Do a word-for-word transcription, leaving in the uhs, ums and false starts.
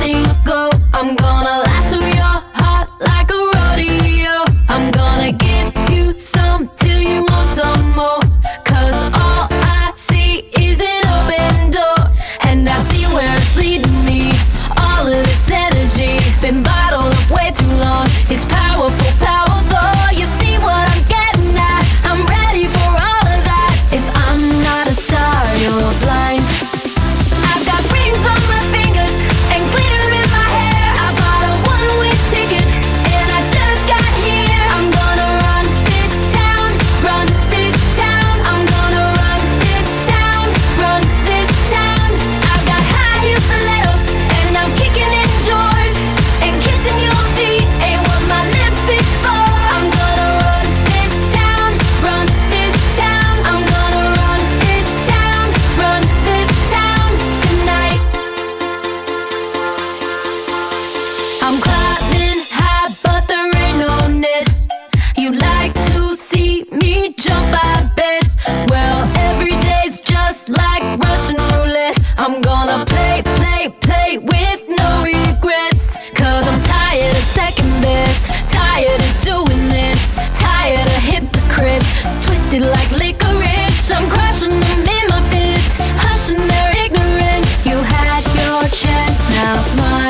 letting go. I'm gonna lasso your heart like a rodeo. I'm gonna give you some till you want some more. Cause all I see is an open door, and I see where it's leading me. All of this energy been bottled up way too long. It's powerful, powerful. You see what I'm getting at? I'm ready for all of that. If I'm not a star, you're blind. I've got rings on my fingers and glitter in my hair. I bought a one-way ticket and I just got here. I'm gonna run this town, run this town. I'm gonna run this town, run this town. I've got high heel stilettos and I'm kicking in doors, and kissing your feet ain't what my lipstick's for. I'm gonna run this town, run this town. I'm gonna run this town, run this town tonight. I'm climbing high, but there ain't no net. You like to see me jump, I bet. Well, every day's just like Russian roulette. I'm gonna play, play, play with no regrets. Cause I'm tired of second best, tired of doing this, tired of hypocrites, twisted like licorice. I'm crushing them in my fist, hushing their ignorance. You had your chance, now's mine.